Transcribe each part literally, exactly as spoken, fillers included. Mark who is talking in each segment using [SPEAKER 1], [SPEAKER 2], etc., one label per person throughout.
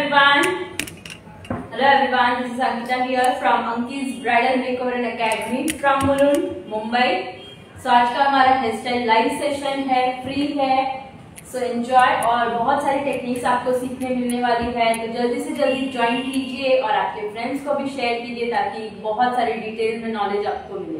[SPEAKER 1] everyone. Hello everyone, this is Ankita here from Anki's Bridal Makeover and Academy from Mulund, Mumbai. So आज का हमारा hair style live session है, free है, so so enjoy और बहुत सारी techniques आपको सीखने मिलने वाली है। तो जल्दी से जल्दी ज्वाइन कीजिए और आपके फ्रेंड्स को भी शेयर कीजिए ताकि बहुत सारी डिटेल में नॉलेज आपको मिले।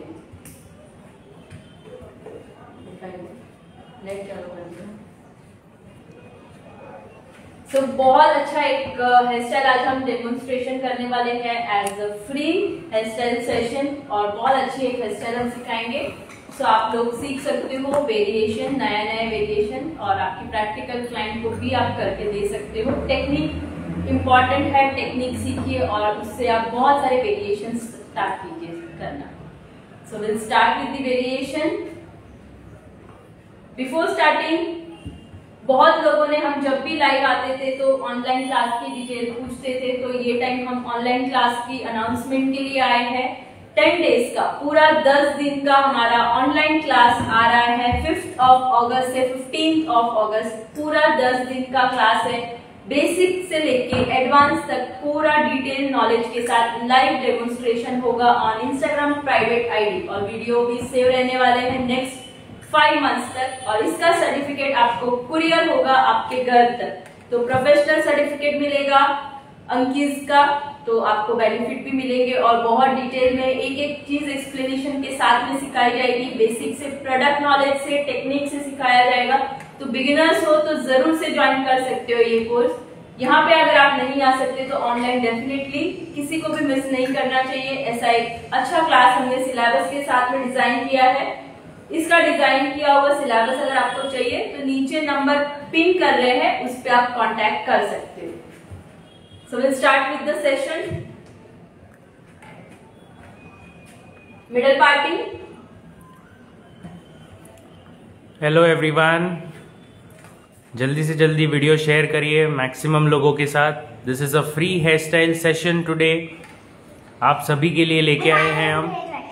[SPEAKER 1] सो so, बहुत अच्छा एक हेयर स्टाइल आज हम डेमोन्स्ट्रेशन करने वाले हैं as a free hair style session और बहुत अच्छी एक हेयर स्टाइल हम सिखाएंगे। सो so, आप लोग सीख सकते हो वेरिएशन, नया नया वेरिएशन और आपकी प्रैक्टिकल क्लाइंट को भी आप करके दे सकते हो। टेक्निक इम्पॉर्टेंट है, टेक्निक सीखिए और उससे आप बहुत सारे वेरिएशन स्टार्ट कीजिए करना। So will start with the variation. Before starting बहुत लोगों ने, हम जब भी लाइव आते थे तो ऑनलाइन क्लास की डिटेल पूछते थे, तो ये टाइम हम ऑनलाइन क्लास की अनाउंसमेंट के लिए आए हैं। टेन डेज का पूरा दस दिन का हमारा ऑनलाइन क्लास आ रहा है फिफ्थ ऑफ अगस्त से फिफ्टींथ ऑफ अगस्त। पूरा दस दिन का क्लास है, बेसिक से लेके एडवांस तक पूरा डिटेल नॉलेज के साथ लाइव डेमोन्स्ट्रेशन होगा ऑन इंस्टाग्राम प्राइवेट आईडी और वीडियो भी सेव रहने वाले हैं नेक्स्ट फाइव मंथ्स तक। और इसका सर्टिफिकेट आपको कुरियर होगा आपके घर तक। तो प्रोफेशनल सर्टिफिकेट मिलेगा अंकीज का, तो आपको बेनिफिट भी मिलेंगे और बहुत डिटेल में एक एक चीज एक्सप्लेनेशन के साथ में सिखाई जाएगी। बेसिक से प्रोडक्ट नॉलेज से टेक्निक से सिखाया जाएगा। तो बिगिनर्स हो तो जरूर से ज्वाइन कर सकते हो ये कोर्स। यहाँ पे अगर आप नहीं आ सकते तो ऑनलाइन डेफिनेटली किसी को भी मिस नहीं करना चाहिए। ऐसा एक अच्छा क्लास हमने सिलेबस के साथ में डिजाइन किया है। इसका डिजाइन किया हुआ सिलेबस अगर आपको चाहिए तो नीचे नंबर पिन कर रहे हैं, उस पर आप कांटेक्ट कर सकते हो। So will start with the session. Middle party.
[SPEAKER 2] Hello everyone, जल्दी से जल्दी वीडियो शेयर करिए मैक्सिमम लोगों के साथ। This is a free hair style session today, आप सभी के लिए लेके आए हैं हम।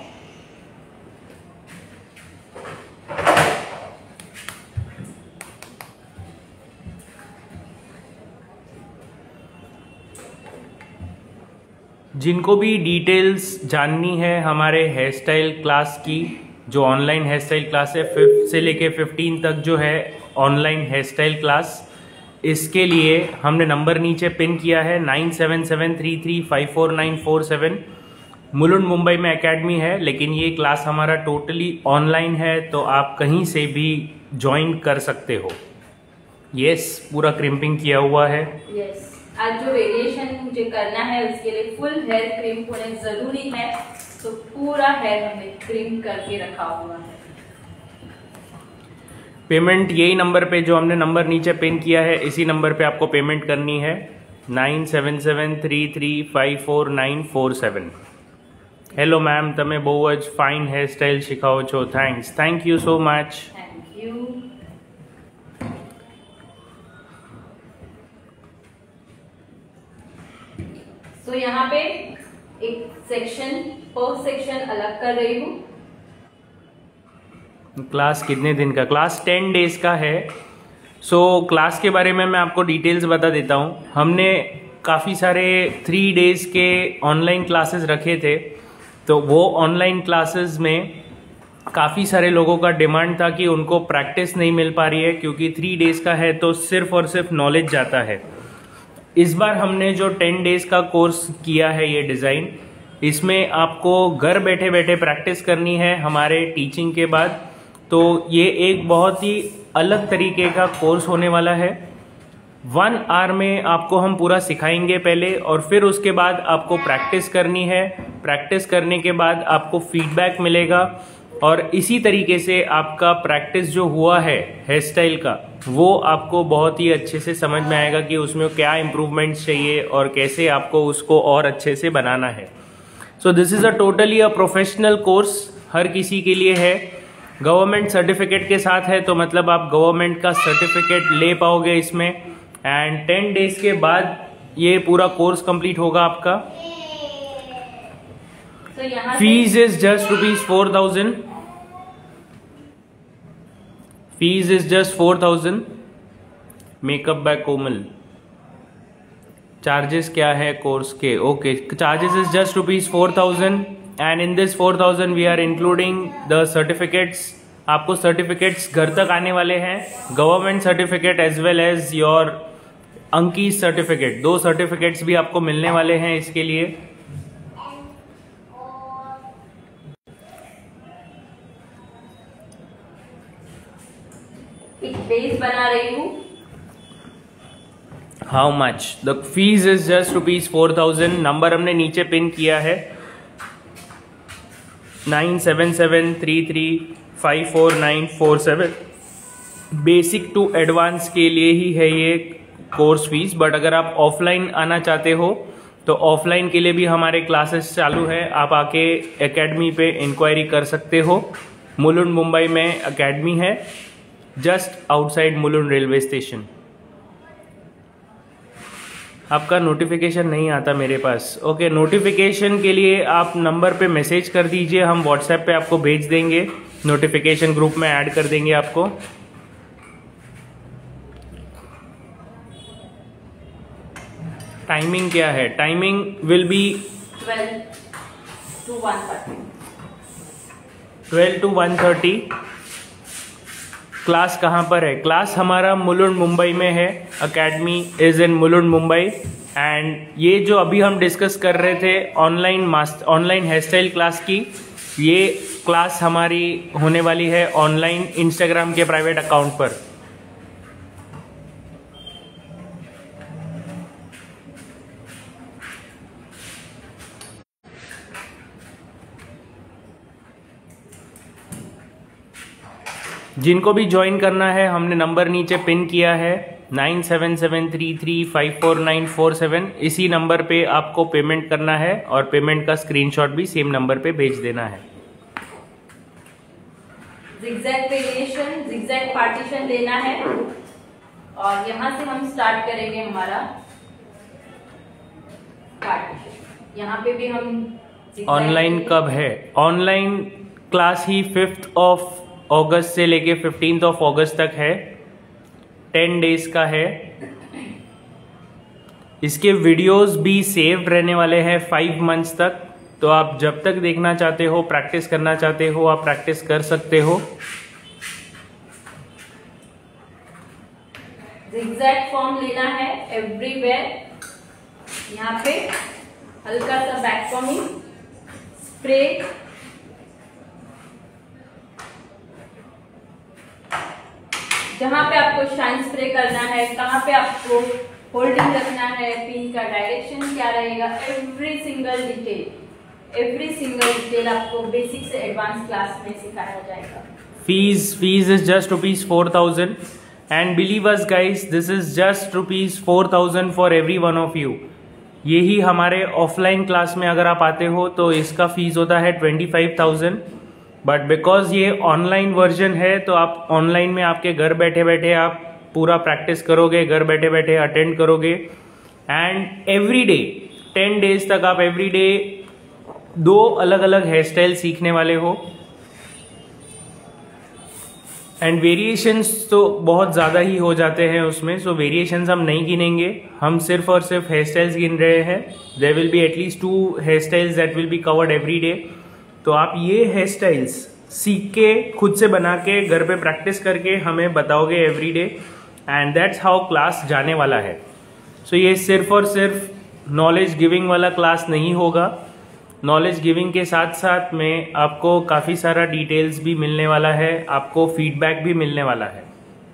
[SPEAKER 2] जिनको भी डिटेल्स जाननी है हमारे हेयर स्टाइल क्लास की, जो ऑनलाइन हेयर स्टाइल क्लास है फिफ्थ से लेके फिफ्टीन तक जो है ऑनलाइन हेयर स्टाइल क्लास, इसके लिए हमने नंबर नीचे पिन किया है nine seven seven three three five four nine four seven. Mulund Mumbai में एकेडमी है, लेकिन ये क्लास हमारा टोटली ऑनलाइन है, तो आप कहीं से भी ज्वाइन कर सकते हो। यस, पूरा क्रिम्पिंग किया हुआ है।
[SPEAKER 1] यस, आज जो वेरिएशन मुझे करना है उसके लिए फुल हेयर क्रिम्प होने जरूरी है, तो पूरा हेयर हमने क्रिम्प करके रखा हुआ है।
[SPEAKER 2] पेमेंट यही नंबर पे, जो हमने नंबर नीचे पिन किया है, इसी नंबर पे आपको पेमेंट करनी है nine seven seven three three five four nine four seven. Hello ma'am, तमे बहु ज फाइन हेयर स्टाइल शिखाओ छो, thanks, thank you so much.
[SPEAKER 1] Thank you. तो so, यहाँ पे एक सेक्शन पर सेक्शन अलग कर रही हूँ।
[SPEAKER 2] क्लास कितने दिन का? क्लास टेन डेज का है। सो so, क्लास के बारे में मैं आपको डिटेल्स बता देता हूँ। हमने काफ़ी सारे थ्री डेज के ऑनलाइन क्लासेस रखे थे, तो वो ऑनलाइन क्लासेस में काफ़ी सारे लोगों का डिमांड था कि उनको प्रैक्टिस नहीं मिल पा रही है, क्योंकि थ्री डेज का है तो सिर्फ और सिर्फ नॉलेज जाता है। इस बार हमने जो टेन डेज का कोर्स किया है, ये डिज़ाइन, इसमें आपको घर बैठे बैठे प्रैक्टिस करनी है हमारे टीचिंग के बाद। तो ये एक बहुत ही अलग तरीके का कोर्स होने वाला है। वन आवर में आपको हम पूरा सिखाएंगे पहले, और फिर उसके बाद आपको प्रैक्टिस करनी है। प्रैक्टिस करने के बाद आपको फीडबैक मिलेगा और इसी तरीके से आपका प्रैक्टिस जो हुआ है हेयर स्टाइल का, वो आपको बहुत ही अच्छे से समझ में आएगा कि उसमें क्या इम्प्रूवमेंट्स चाहिए और कैसे आपको उसको और अच्छे से बनाना है। So this is a totally a professional course, हर किसी के लिए है। गवर्नमेंट सर्टिफिकेट के साथ है, तो मतलब आप गवर्नमेंट का सर्टिफिकेट ले पाओगे इसमें। एंड टेन डेज के बाद ये पूरा कोर्स कंप्लीट होगा आपका। Fees is just rupees four thousand. Fees is just four thousand. Makeup by Komal. Charges क्या है कोर्स के? Okay, charges is just rupees four thousand and in this four thousand we are including the certificates. आपको certificates घर तक आने वाले हैं, government certificate as well as your अंकी सर्टिफिकेट। दो सर्टिफिकेट्स भी आपको मिलने वाले हैं इसके लिए।
[SPEAKER 1] एक बेस बना रही हूँ।
[SPEAKER 2] How much? The fees is just rupees four thousand. Number हमने नीचे पिन किया है nine seven seven three three five four nine four seven. Basic to advance के लिए ही है ये कोर्स फीस, बट अगर आप ऑफलाइन आना चाहते हो तो ऑफलाइन के लिए भी हमारे क्लासेस चालू है। आप आके एकेडमी पे इंक्वायरी कर सकते हो। मुलुंड मुंबई में एकेडमी है, just outside Mulund railway station. आपका नोटिफिकेशन नहीं आता मेरे पास। ओके, नोटिफिकेशन के लिए आप नंबर पे मैसेज कर दीजिए, हम व्हाट्सएप पे आपको भेज देंगे, नोटिफिकेशन ग्रुप में ऐड कर देंगे आपको। टाइमिंग क्या है? Timing will be
[SPEAKER 1] twelve to one thirty.
[SPEAKER 2] Twelve to one thirty. Class कहाँ पर है? क्लास हमारा मुलुंड मुंबई में है। Academy is in Mulund Mumbai. And ये जो अभी हम डिस्कस कर रहे थे online master online hair style class की, ये क्लास हमारी होने वाली है ऑनलाइन इंस्टाग्राम के प्राइवेट अकाउंट पर। जिनको भी ज्वाइन करना है हमने नंबर नीचे पिन किया है nine seven seven three three five four nine four seven. इसी नंबर पे आपको पेमेंट करना है और पेमेंट का स्क्रीनशॉट भी सेम नंबर पे भेज देना है।
[SPEAKER 1] जिगजैग वेरिएशन, जिगजैग पार्टीशन लेना है और यहाँ से हम स्टार्ट करेंगे हमारा पार्टीशन। यहाँ पे भी हम
[SPEAKER 2] ऑनलाइन कब है? ऑनलाइन क्लास ही फिफ्थ ऑफ अगस्त से लेके फिफ्टींथ ऑफ अगस्त तक है। टेन डेज का है। इसके वीडियोस भी सेव रहने वाले हैं फाइव मंथ्स तक, तो आप जब तक देखना चाहते हो, प्रैक्टिस करना चाहते हो, आप प्रैक्टिस कर सकते हो।
[SPEAKER 1] जिगजैग फॉर्म लेना है एवरीवेयर। यहाँ पे हल्का सा बैक फॉर्मिंग स्प्रे, जहां पे आपको शाइन स्प्रे करना है, कहाँ पे आपको होल्डिंग रखना है, पिन का डायरेक्शन क्या रहेगा, every single detail every single detail आपको बेसिक से एडवांस क्लास में सिखाया जाएगा।
[SPEAKER 2] Fees fees is just rupees four thousand and believe us guys, this is just rupees four thousand for every one of you. यही हमारे offline class में अगर आप आते हो तो इसका फीस होता है twenty five thousand, but because ये ऑनलाइन वर्जन है तो आप ऑनलाइन में आपके घर बैठे बैठे आप पूरा प्रैक्टिस करोगे, घर बैठे बैठे अटेंड करोगे। And every day ten days तक आप एवरी डे दो अलग अलग हेयर स्टाइल सीखने वाले हो। एंड वेरिएशंस तो बहुत ज़्यादा ही हो जाते हैं उसमें, सो वेरिएशंस हम नहीं गिनेंगे, हम सिर्फ और सिर्फ हेयर स्टाइल्स गिन रहे हैं। There will be at least two hair styles that will be covered every day. तो आप ये हेयर स्टाइल्स सीख के खुद से बना के घर पे प्रैक्टिस करके हमें बताओगे every day, and that's how class जाने वाला है। सो so ये सिर्फ और सिर्फ नॉलेज गिविंग वाला क्लास नहीं होगा। नॉलेज गिविंग के साथ साथ में आपको काफ़ी सारा डिटेल्स भी मिलने वाला है, आपको फीडबैक भी मिलने वाला है।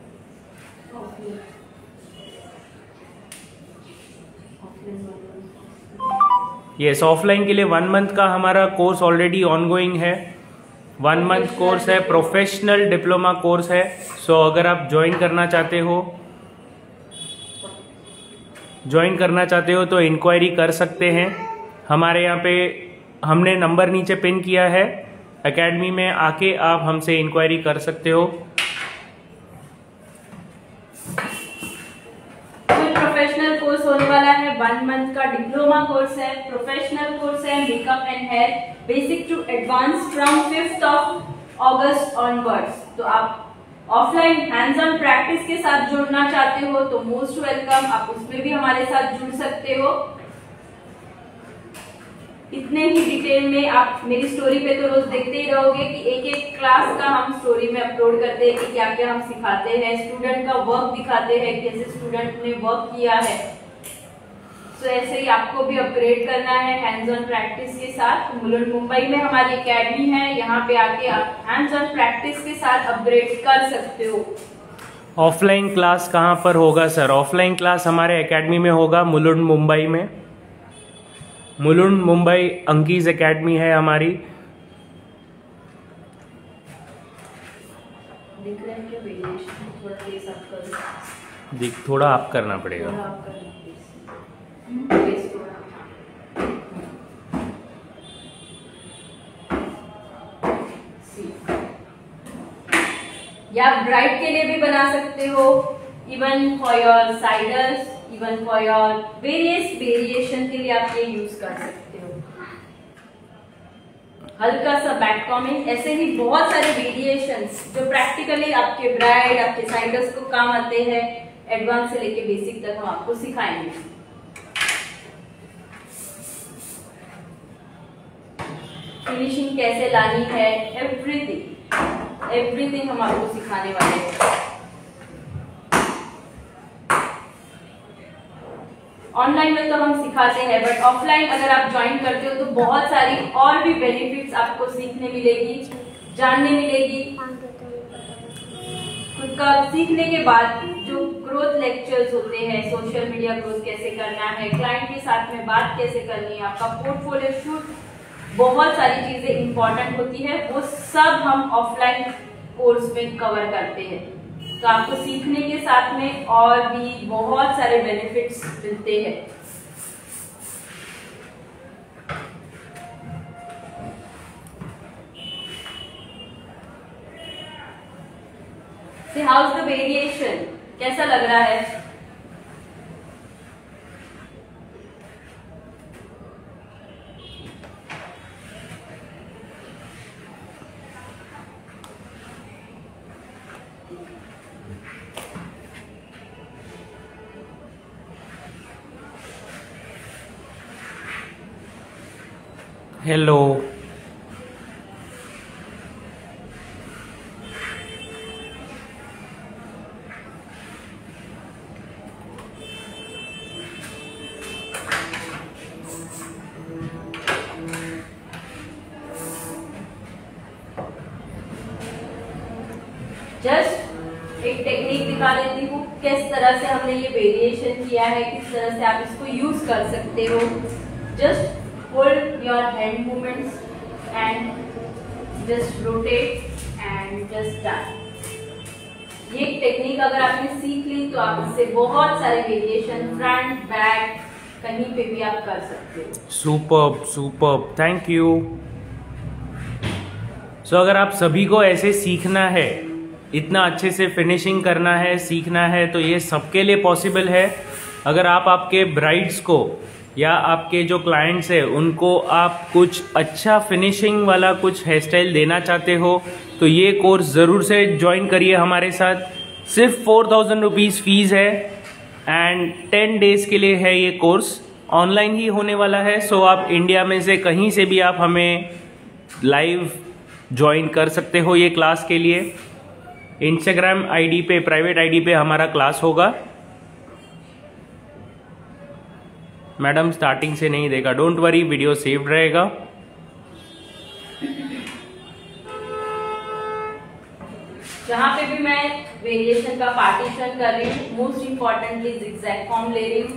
[SPEAKER 2] यस, ऑफलाइन के लिए वन मंथ का हमारा कोर्स ऑलरेडी ऑनगोइंग है। वन मंथ कोर्स है, प्रोफेशनल डिप्लोमा कोर्स है। सो so, अगर आप ज्वाइन करना चाहते हो ज्वाइन करना चाहते हो तो इंक्वायरी कर सकते हैं। हमारे यहाँ पे हमने नंबर नीचे पिन किया है, एकेडमी में आके आप हमसे इंक्वायरी कर सकते हो।
[SPEAKER 1] प्रोफेशनल कोर्स होने वाला है, वन मंथ का डिप्लोमा कोर्स है, प्रोफेशनल कोर्स है, makeup and hair basic to advance from fifth of August onwards. तो आप ऑफलाइन हैंड्स ऑन प्रैक्टिस के साथ जुड़ना चाहते हो तो मोस्ट वेलकम, आप उसमें भी हमारे साथ जुड़ सकते हो। इतने ही डिटेल में आप मेरी स्टोरी पे तो रोज देखते ही रहोगे कि एक एक क्लास का हम स्टोरी में अपलोड करते हैं कि क्या क्या हम सिखाते हैं, स्टूडेंट का वर्क दिखाते हैं, कैसे स्टूडेंट ने वर्क किया है। तो ऐसे ही आपको भी अपग्रेड करना है हैंड्स ऑन प्रैक्टिस के साथ। मुलुंड मुंबई में हमारी एकेडमी है, यहाँ पे आके आप हैंड्स ऑन प्रैक्टिस के साथ अपग्रेड कर सकते हो।
[SPEAKER 2] ऑफलाइन क्लास कहाँ पर होगा सर? ऑफलाइन क्लास हमारे एकेडमी में होगा मुलुंड मुंबई में। मुलुंड मुंबई अंकीज एकेडमी है हमारी।
[SPEAKER 1] दिख रहा है क्या वेरिएशन? थोड़ा फेस आप कर
[SPEAKER 2] दिख थोड़ा आप करना पड़ेगा।
[SPEAKER 1] थोड़ा आप करना फेस। फेस थोड़ा। या आप ब्राइड के लिए भी बना सकते हो, even for your siders, even for your various variation के लिए आप ये यूज कर सकते हो। हल्का सा बैक कॉमिंग, ऐसे ही बहुत सारे वेरिएशंस जो प्रैक्टिकली आपके ब्राइड, आपके साइडर्स को काम आते हैं। एडवांस से लेके बेसिक तक हम आपको सिखाएंगे। फिनिशिंग कैसे लानी है, एवरीथिंग एवरीथिंग हम आपको सिखाने वाले हैं। ऑनलाइन में तो हम सिखाते हैं, बट ऑफलाइन अगर आप ज्वाइन करते हो तो बहुत सारी और भी बेनिफिट्स आपको सीखने मिलेगी, जानने मिलेगी। खुद का सीखने के बाद जो ग्रोथ लेक्चर्स होते हैं, सोशल मीडिया ग्रोथ कैसे करना है, क्लाइंट के साथ में बात कैसे करनी है, आपका पोर्टफोलियो शूट, बहुत सारी चीजें इंपॉर्टेंट होती है, वो सब हम ऑफलाइन कोर्स में कवर करते हैं। तो आपको सीखने के साथ में और भी बहुत सारे बेनिफिट्स मिलते हैं। See, how's the variation? कैसा लग रहा है?
[SPEAKER 2] हेलो,
[SPEAKER 1] जस्ट एक टेक्निक दिखा देती हूँ किस तरह से हमने ये वेरिएशन किया है, किस तरह से आप इसको यूज कर सकते हो। Just hold your hand movements and just rotate and just done. ये टेक्निक अगर आपने सीख ली तो आप इससे बहुत सारे वेरिएशन फ्रंट बैक कहीं पे भी आप कर सकते हो।
[SPEAKER 2] Superb superb, thank you. So अगर आप सभी को ऐसे सीखना है, इतना अच्छे से फिनिशिंग करना है, सीखना है, तो ये सबके लिए पॉसिबल है। अगर आप आपके ब्राइड्स को या आपके जो क्लाइंट्स हैं उनको आप कुछ अच्छा फिनिशिंग वाला कुछ हेयर स्टाइल देना चाहते हो तो ये कोर्स ज़रूर से ज्वाइन करिए हमारे साथ। सिर्फ फोर थाउजेंड रुपीज़ फीस है एंड टेन डेज़ के लिए है ये कोर्स। ऑनलाइन ही होने वाला है, सो आप इंडिया में से कहीं से भी आप हमें लाइव ज्वाइन कर सकते हो ये क्लास के लिए। इंस्टाग्राम आईडी पे, प्राइवेट आईडी पे हमारा क्लास होगा। मैडम स्टार्टिंग से नहीं देगा, डोंट वरी, वीडियो सेव्ड रहेगा।
[SPEAKER 1] जहां पे भी मैं वेरिएशन का पार्टीशन कर रही हूँ, मोस्ट इंपॉर्टेंटली जिगजैग फॉर्म ले रही हूँ।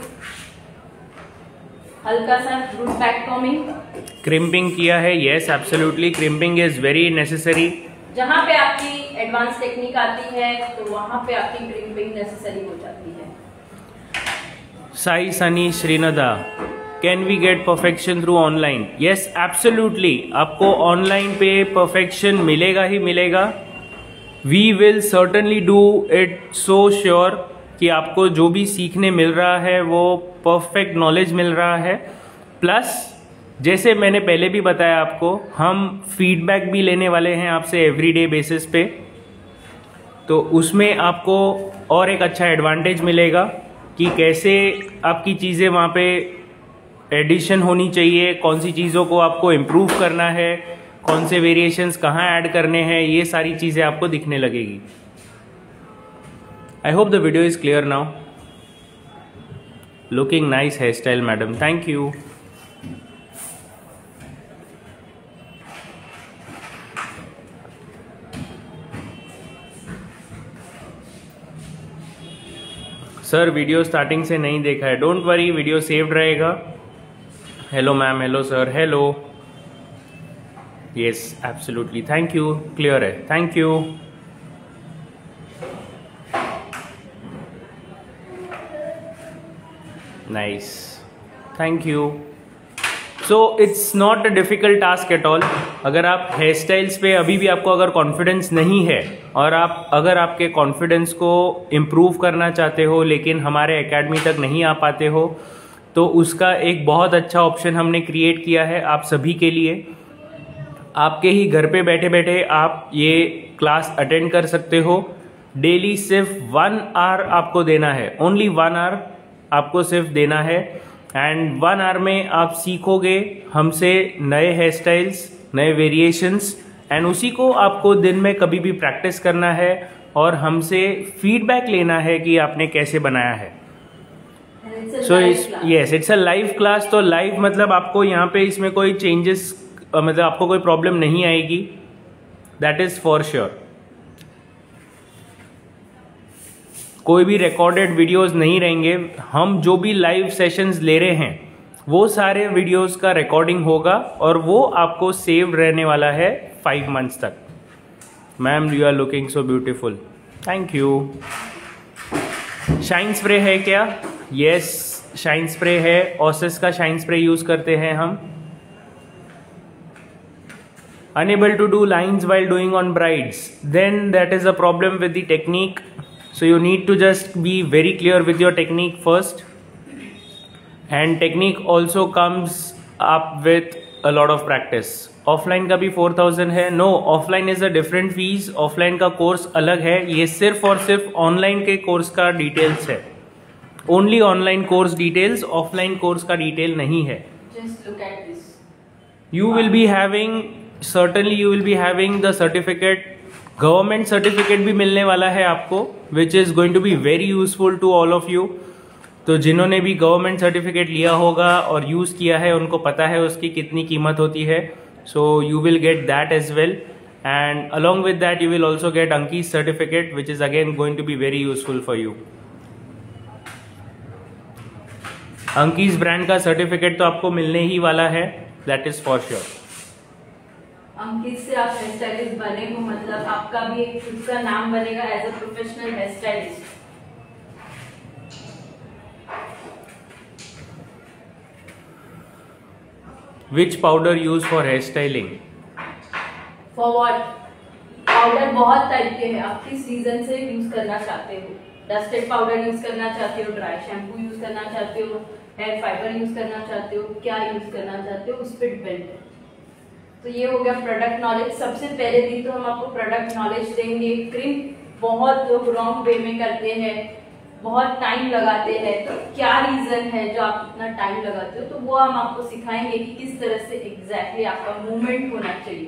[SPEAKER 1] हल्का सा रूट बैक कॉमिंग,
[SPEAKER 2] क्रिम्पिंग किया है, yes absolutely, crimping is very necessary.
[SPEAKER 1] जहां पे आपकी एडवांस टेक्निक आती है तो वहां पे आपकी क्रिम्पिंग नेसेसरी हो जाती है।
[SPEAKER 2] Sai Sunny Shrinda, can we get perfection through online? Yes absolutely, आपको ऑनलाइन पे परफेक्शन मिलेगा ही मिलेगा। We will certainly do it so sure कि आपको जो भी सीखने मिल रहा है वो परफेक्ट नॉलेज मिल रहा है। प्लस जैसे मैंने पहले भी बताया आपको, हम फीडबैक भी लेने वाले हैं आपसे एवरीडे बेसिस पे। तो उसमें आपको और एक अच्छा एडवांटेज मिलेगा कि कैसे आपकी चीज़ें वहाँ पे एडिशन होनी चाहिए, कौन सी चीज़ों को आपको इम्प्रूव करना है, कौन से वेरिएशंस कहाँ ऐड करने हैं, ये सारी चीज़ें आपको दिखने लगेगी। I hope the video is clear now. Looking nice hair style madam, thank you. Sir video starting से नहीं देखा है, डोंट वरी, वीडियो सेव्ड रहेगा। Hello ma'am, hello sir, hello, yes absolutely, thank you, clear है, thank you. Nice, thank you. So it's not a difficult task at all. अगर आप hair styles पे अभी भी आपको अगर कॉन्फिडेंस नहीं है और आप अगर आपके कॉन्फिडेंस को इम्प्रूव करना चाहते हो लेकिन हमारे एकेडमी तक नहीं आ पाते हो, तो उसका एक बहुत अच्छा ऑप्शन हमने क्रिएट किया है आप सभी के लिए। आपके ही घर पे बैठे बैठे आप ये क्लास अटेंड कर सकते हो। डेली सिर्फ वन आवर आपको देना है, ओनली वन आवर आपको सिर्फ देना है, एंड वन आवर में आप सीखोगे हमसे नए हेयर स्टाइल्स, नए वेरिएशंस, एंड उसी को आपको दिन में कभी भी प्रैक्टिस करना है और हमसे फीडबैक लेना है कि आपने कैसे बनाया है। So yes, it's a live class. तो लाइव मतलब आपको यहाँ पे इसमें कोई चेंजेस, मतलब आपको कोई प्रॉब्लम नहीं आएगी, दैट इज फॉर श्योर। कोई भी रिकॉर्डेड वीडियोस नहीं रहेंगे। हम जो भी लाइव सेशंस ले रहे हैं वो सारे वीडियोस का रिकॉर्डिंग होगा और वो आपको सेव रहने वाला है फाइव मंथ्स तक। Ma'am you are looking so beautiful, thank you. Shine spray है क्या? यस, शाइन स्प्रे है, ओसिस का शाइन स्प्रे यूज करते हैं हम। Unable to do lines while doing on brides, then that is a problem with the technique. So you need to just be very clear with your technique first, and technique also comes up with a lot of practice. Offline का भी four thousand है, no, offline is a different fees, offline का course अलग है। ये सिर्फ और सिर्फ ऑनलाइन के कोर्स का डिटेल्स है, only online course details, offline course का डिटेल नहीं है।
[SPEAKER 1] Just look at this.
[SPEAKER 2] You will be having, certainly you will be having the certificate, government certificate भी मिलने वाला है आपको, which is going to be very useful to all of you. तो जिन्होंने भी गवर्नमेंट सर्टिफिकेट लिया होगा और यूज़ किया है उनको पता है उसकी कितनी कीमत होती है। So you will get that as well, and along with that you will also get Ankiz certificate which is again going to be very useful for you. Ankiz brand का सर्टिफिकेट तो आपको मिलने ही वाला है, that is for sure.
[SPEAKER 1] Ankit से आप hair stylist बने हो, मतलब आपका भी एक खुद का नाम बनेगा as a professional hair stylist.
[SPEAKER 2] Which powder use for hair styling?
[SPEAKER 1] For what? Powder बहुत टाइप के हैं, आप किस रीजन से यूज करना चाहते हो? डस्टेड पाउडर यूज करना चाहते हो, ड्राई शैम्पू यूज करना चाहते हो, हेयर फाइबर यूज करना चाहते हो, क्या यूज करना चाहते हो, उस पर डिपेंड है। तो ये हो गया प्रोडक्ट नॉलेज। सबसे पहले भी तो हम आपको प्रोडक्ट नॉलेज देंगे। क्रीम बहुत लोग रॉन्ग वे में करते हैं, बहुत टाइम लगाते हैं, तो क्या रीजन है जो आप इतना टाइम लगाते हो, तो वो हम आपको सिखाएंगे कि किस तरह से एग्जैक्टली आपका मूवमेंट होना चाहिए।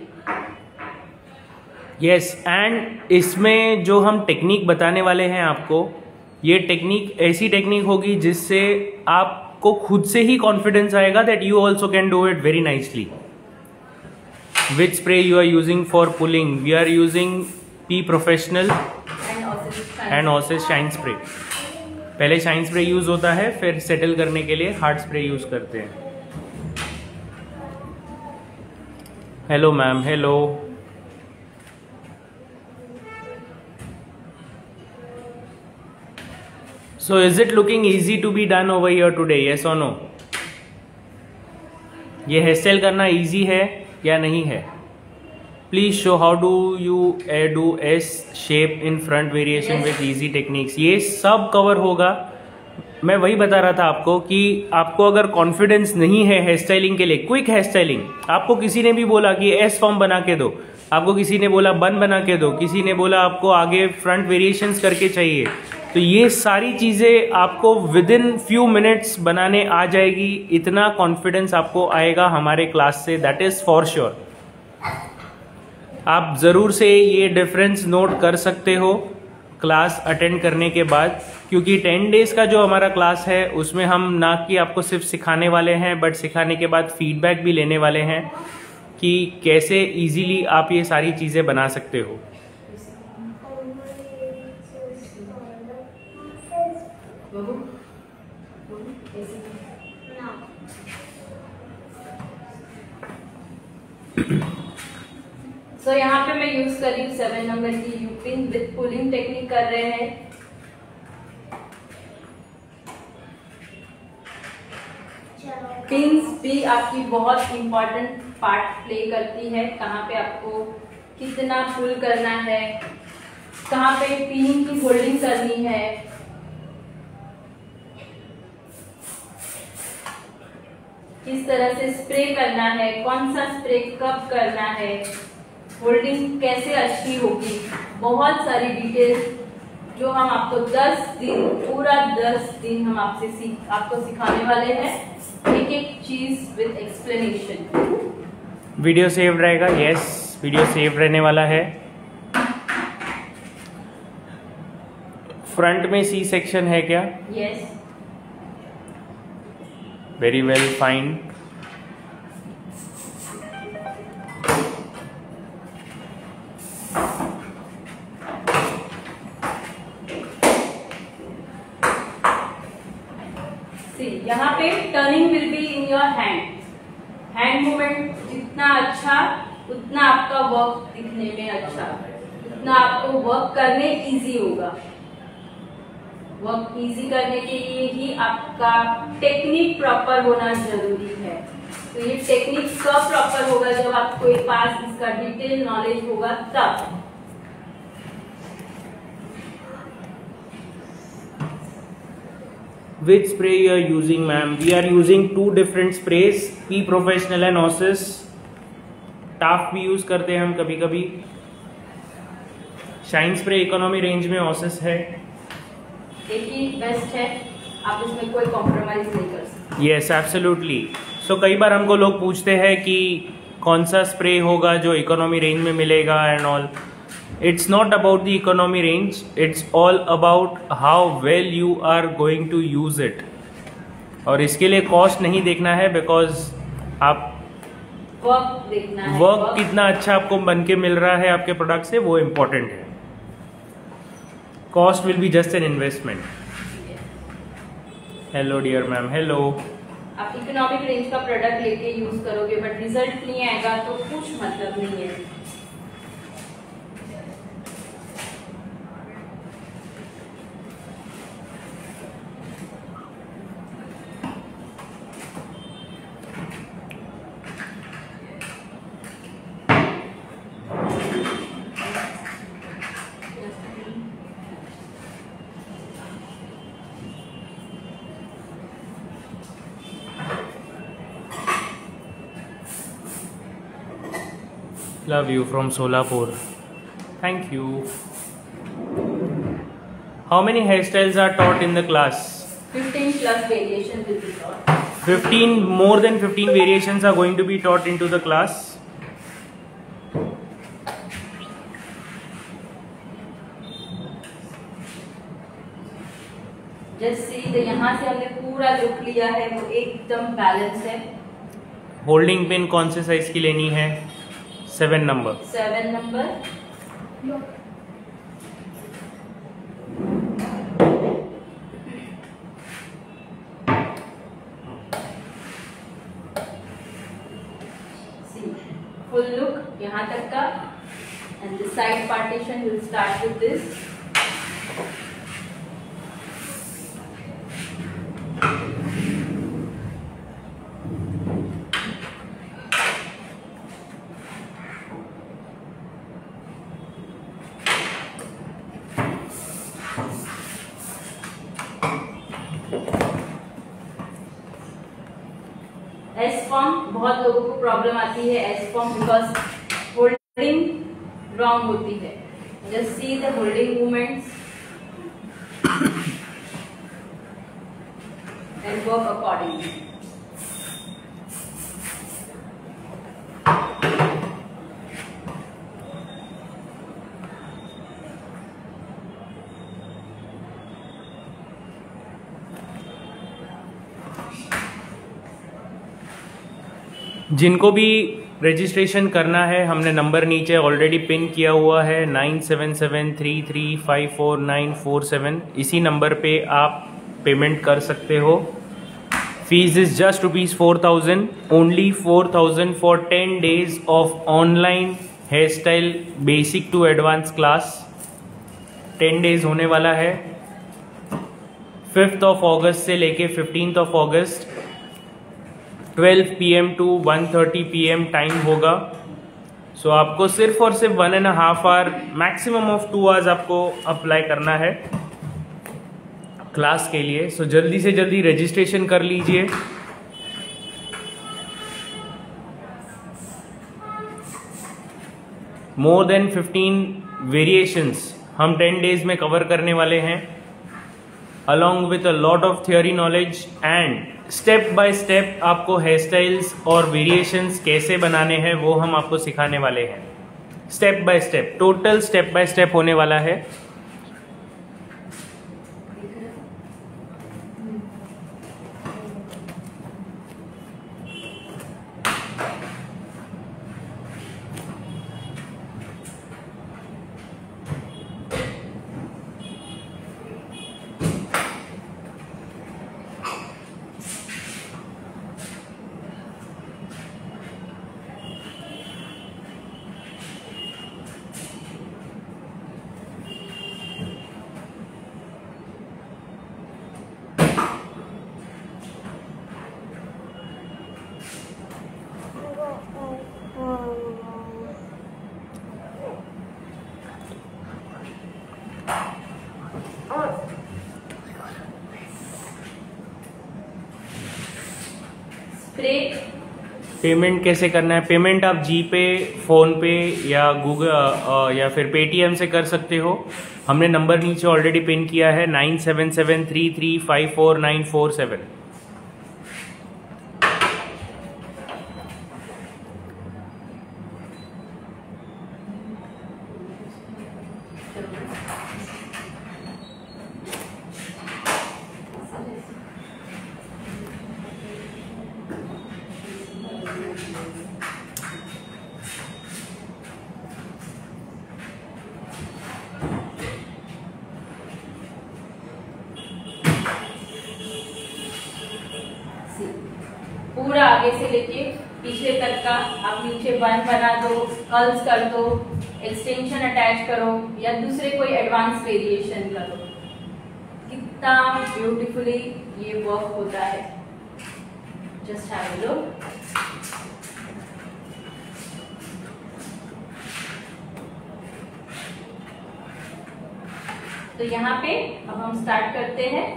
[SPEAKER 2] यस, एंड इसमें जो हम टेक्निक बताने वाले हैं आपको, ये टेक्निक ऐसी टेक्निक होगी जिससे आपको खुद से ही कॉन्फिडेंस आएगा that you also can do it very nicely. Which spray you are using for pulling? We are using P Professional and Osis Shine Spray. पहले शाइन स्प्रे यूज होता है, फिर सेटल करने के लिए हार्ड स्प्रे यूज करते हैं। Hello ma'am, hello. So is it looking easy to be done over here today? Yes or no? ये हेयर स्टाइल करना इजी है या नहीं है? Please show how do you do S shape in front variation with easy techniques. ये सब cover होगा। मैं वही बता रहा था आपको कि आपको अगर कॉन्फिडेंस नहीं है हेयर स्टाइलिंग के लिए, क्विक हेयर स्टाइलिंग, आपको किसी ने भी बोला कि एस फॉर्म बना के दो, आपको किसी ने बोला बन बना के दो, किसी ने बोला आपको आगे फ्रंट वेरिएशंस करके चाहिए, तो ये सारी चीज़ें आपको विद इन फ्यू मिनट्स बनाने आ जाएगी। इतना कॉन्फिडेंस आपको आएगा हमारे क्लास से, दैट इज़ फॉर श्योर। आप ज़रूर से ये डिफरेंस नोट कर सकते हो क्लास अटेंड करने के बाद, क्योंकि टेन डेज़ का जो हमारा क्लास है उसमें हम ना कि आपको सिर्फ सिखाने वाले हैं, बट सिखाने के बाद फीडबैक भी लेने वाले हैं कि कैसे इजीली आप ये सारी चीज़ें बना सकते हो।
[SPEAKER 1] सो so, यहाँ पे मैं यूज कर रही हूँ सेवन नंबर की U pin with pulling technique कर रहे हैं। पिन्स भी आपकी बहुत इम्पोर्टेंट पार्ट प्ले करती है, कहाँ पे आपको कितना पुल करना है, कहाँ पे पिनिंग की होल्डिंग करनी है, किस तरह से स्प्रे करना है, कौन सा स्प्रे कब करना है, होल्डिंग कैसे अच्छी होगी, बहुत सारी डिटेल जो हम आपको दस दिन पूरा दस दिन हम आपसे सीख आपको सिखाने वाले हैं, एक एक चीज विद एक्सप्लेनेशन।
[SPEAKER 2] वीडियो सेव रहेगा? यस, वीडियो सेव रहने वाला है। फ्रंट में सी सेक्शन है क्या?
[SPEAKER 1] यस।
[SPEAKER 2] Very well, fine.
[SPEAKER 1] यहाँ पे turning will be in your hand. Hand movement जितना अच्छा उतना आपका वर्क दिखने में अच्छा, उतना आपको वर्क करने इजी होगा। वर्क इजी करने के लिए ही आपका टेक्निक प्रॉपर होना जरूरी है। तो ये टेक्निक कब प्रॉपर होगा? जब आपके पास इसका डिटेल नॉलेज होगा तब।
[SPEAKER 2] Which spray you are using, ma'am? We are using two different sprays, P Professional and Osis. Taft भी यूज करते हैं हम कभी कभी। शाइन स्प्रे इकोनॉमी रेंज में Osis है,
[SPEAKER 1] एक ही बेस्ट है, आप इसमें कोई कॉम्प्रोमाइज नहीं कर सकते।
[SPEAKER 2] Yes, absolutely. सो कई बार हमको लोग पूछते हैं कि कौन सा स्प्रे होगा जो इकोनॉमी रेंज में मिलेगा and all. It's not about the economy range, it's all about how well you are going to use it. और इसके लिए कॉस्ट नहीं देखना है, बिकॉज आप
[SPEAKER 1] वर्क देखना है,
[SPEAKER 2] वर्क कितना अच्छा आपको बन के मिल रहा है आपके प्रोडक्ट से, वो इम्पोर्टेंट है। Cost will be just an investment. Hello dear ma'am, hello.
[SPEAKER 1] आप इकोनॉमिक रेंज का प्रोडक्ट लेके यूज करोगे बट रिजल्ट नहीं आएगा तो कुछ मतलब नहीं है।
[SPEAKER 2] Love you from Solapur. Thank you. How many hairstyles are taught in the class?
[SPEAKER 1] fifteen plus variations will be taught.
[SPEAKER 2] fifteen, more than fifteen variations are going to be taught into the class.
[SPEAKER 1] Just see the यहाँ से हमने पूरा look लिया है, वो एकदम balance है।
[SPEAKER 2] Holding pin कौन से साइज की लेनी है? Seven number.
[SPEAKER 1] Seven number. Full look यहाँ तक का, and the side partition will start with this. S form बहुत लोगों को प्रॉब्लम आती है, S form because holding wrong होती है। Just see the holding movements and work accordingly.
[SPEAKER 2] जिनको भी रजिस्ट्रेशन करना है, हमने नंबर नीचे ऑलरेडी पिन किया हुआ है nine seven seven three three five four nine four seven. इसी नंबर पे आप पेमेंट कर सकते हो। Fees is just rupees four thousand, only four thousand for ten days of online hair style basic to advance class. Ten days होने वाला है। Fifth of August से लेके fifteenth of August twelve P M to one thirty P M time होगा। So so, आपको सिर्फ और सिर्फ one and half hour, maximum of two hours आपको अप्लाई करना है क्लास के लिए। सो so, जल्दी से जल्दी रजिस्ट्रेशन कर लीजिए। मोर देन फिफ्टीन वेरिएशंस हम टेन डेज में कवर करने वाले हैं, along with a lot of theory knowledge and step by step आपको हेयर स्टाइल्स और वेरिएशंस कैसे बनाने हैं वो हम आपको सिखाने वाले हैं। Step by step, total step by step होने वाला है। पेमेंट कैसे करना है? पेमेंट आप जी पे, फोन पे या गूगल या फिर पेटीएम से कर सकते हो। हमने नंबर नीचे ऑलरेडी पिन किया है nine seven seven three three five four nine four seven.
[SPEAKER 1] पूरा आगे से लेके पीछे तक का आप नीचे वन बना दो, कर्ल्स कर दो, एक्सटेंशन अटैच करो या दूसरे कोई एडवांस वेरिएशन करो। कितना ब्यूटीफुली ये वर्क होता है, जस्ट हैव अ लुक। तो यहाँ पे अब हम स्टार्ट करते हैं।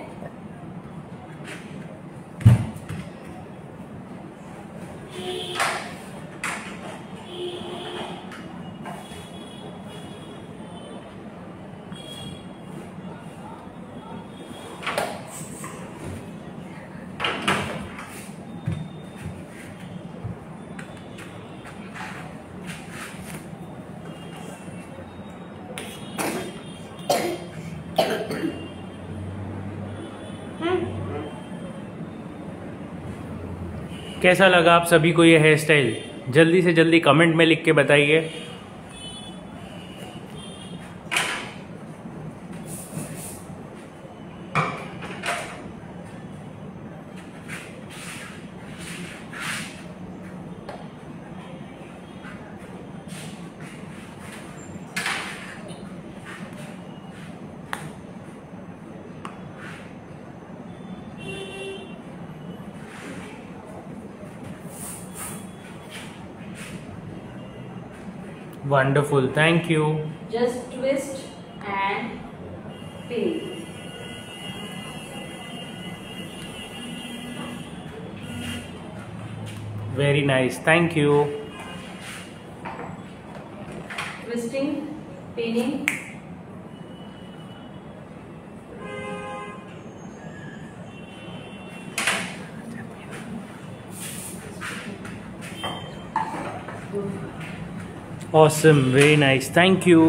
[SPEAKER 1] कैसा लगा आप सभी को ये हेयर स्टाइल? जल्दी से जल्दी कमेंट में लिख के बताइए। Wonderful, thank you. Just twist and pin.
[SPEAKER 2] Very nice, thank you.
[SPEAKER 1] Twisting pasting, pinning,
[SPEAKER 2] awesome, very nice, thank you.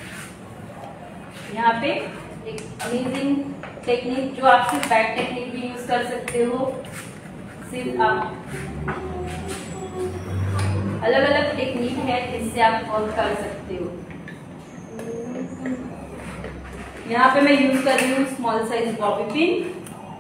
[SPEAKER 1] यहाँ पे एक अमेजिंग टेक्निक जो आप सिर्फ बैक टेक्निक भी यूज कर सकते हो, सिर्फ आप अलग अलग टेक्निक है जिससे आप वर्क कर सकते हो। यहाँ पे मैं यूज कर रही हूँ स्मॉल साइज बॉबी पिन।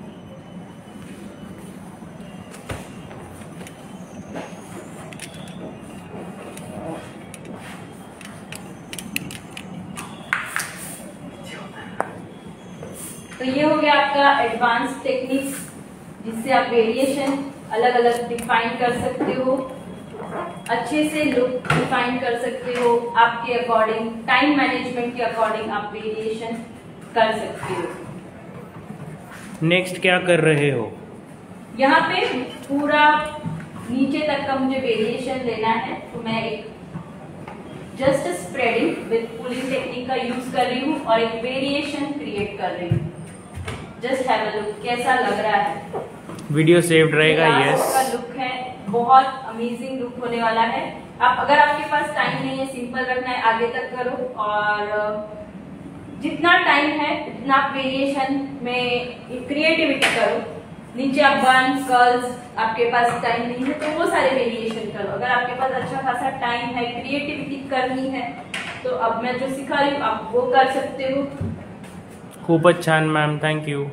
[SPEAKER 1] तो ये हो गया आपका एडवांस टेक्निक्स जिससे आप वेरिएशन अलग अलग डिफाइन कर सकते हो, अच्छे से लुक डिफाइन कर सकते हो, आपके अकॉर्डिंग टाइम मैनेजमेंट के अकॉर्डिंग आप वेरिएशन कर सकते हो।
[SPEAKER 2] नेक्स्ट क्या कर रहे हो?
[SPEAKER 1] यहाँ पे पूरा नीचे तक का मुझे वेरिएशन लेना है, तो मैं एक just spreading with pulling technique का यूज कर रही हूँ और एक वेरिएशन क्रिएट कर रही हूँ। जस्ट हैव अ लुक, कैसा लग रहा है?
[SPEAKER 2] वीडियो सेव्ड रहेगा, यस।
[SPEAKER 1] का लुक है, बहुत अमेजिंग लुक होने वाला है। आप अगर आपके पास टाइम नहीं है, सिंपल रखना है, आगे तक करो और जितना टाइम है उतना आप वेरिएशन में क्रिएटिविटी करो। नीचे आप बन कर्ल्स, आपके पास टाइम नहीं है तो वो सारे वेरिएशन करो। अगर आपके पास अच्छा खासा टाइम है, क्रिएटिविटी करनी है, तो अब मैं जो सिखा रही हूँ आप वो कर सकते हो।
[SPEAKER 2] खूपच छान मॅम, थँक यू।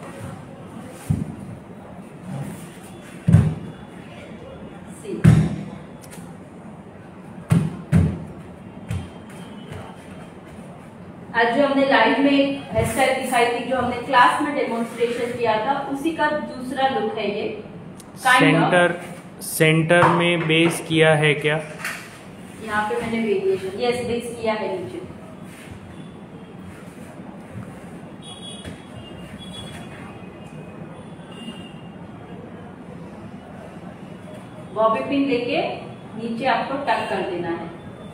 [SPEAKER 1] आज जो हमने लाइव में हेयर स्टाइल दिखाई थी, जो हमने क्लास में डेमोन्स्ट्रेशन किया था, उसी का दूसरा लुक है ये।
[SPEAKER 2] सेंटर सेंटर में बेस किया है क्या?
[SPEAKER 1] यहाँ पे मैंने वेरिएशन, यस, बेस किया है नीचे। बॉबी पिन लेके नीचे आपको टक कर देना है।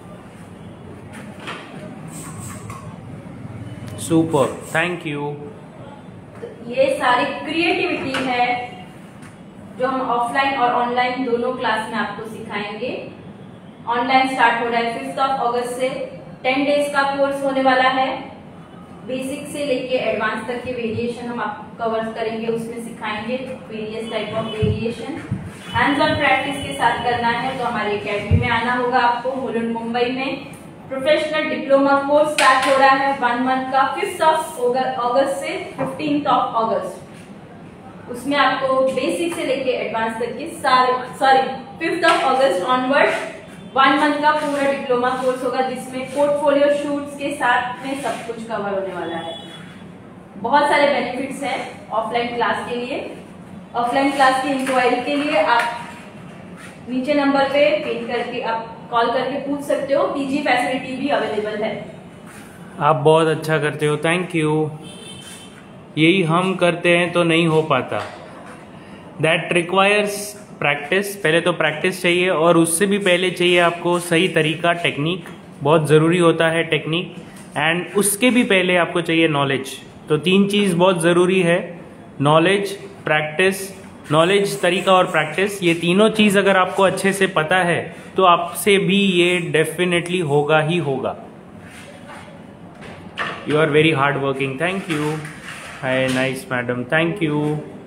[SPEAKER 2] Super, thank you.
[SPEAKER 1] तो ये सारी क्रिएटिविटी है जो हम ऑफलाइन और ऑनलाइन दोनों क्लास में आपको सिखाएंगे। ऑनलाइन स्टार्ट हो रहा है फिफ्थ ऑफ अगस्त से, टेन डेज का कोर्स होने वाला है। बेसिक से लेके एडवांस तक के वेरिएशन हम आपको कवर करेंगे, उसमें सिखाएंगे various type of variation. Hands on practice के साथ करना है तो हमारे एकेडमी में आना होगा आपको। मुलुंड मुंबई में प्रोफेशनल डिप्लोमा कोर्स स्टार्ट हो रहा है वन मंथ का, फिफ्थ ऑफ अगस्त से फिफ्टींथ ऑफ अगस्त। उसमें आपको बेसिक से लेके एडवांस तक के सारे, sorry fifth of August onward one month का पूरा डिप्लोमा कोर्स होगा, जिसमें पोर्टफोलियो शूट्स के साथ में सब कुछ कवर होने वाला है। बहुत सारे बेनिफिट्स हैं ऑफलाइन क्लास के लिए। ऑफलाइन क्लास की इंक्वायरी के लिए आप नीचे नंबर पे पिन करके आप कॉल करके पूछ सकते हो। पीजी फैसिलिटी भी अवेलेबल है।
[SPEAKER 2] आप बहुत अच्छा करते हो, थैंक यू। यही हम करते हैं तो नहीं हो पाता, दैट रिक्वायर्स प्रैक्टिस। पहले तो प्रैक्टिस चाहिए और उससे भी पहले चाहिए आपको सही तरीका, टेक्निक बहुत ज़रूरी होता है, टेक्निक, एंड उसके भी पहले आपको चाहिए नॉलेज। तो तीन चीज़ बहुत ज़रूरी है, नॉलेज, प्रैक्टिस, नॉलेज, तरीका और प्रैक्टिस। ये तीनों चीज़ अगर आपको अच्छे से पता है तो आपसे भी ये डेफिनेटली होगा ही होगा। You are very hard working, thank you. Hi, nice madam, thank you.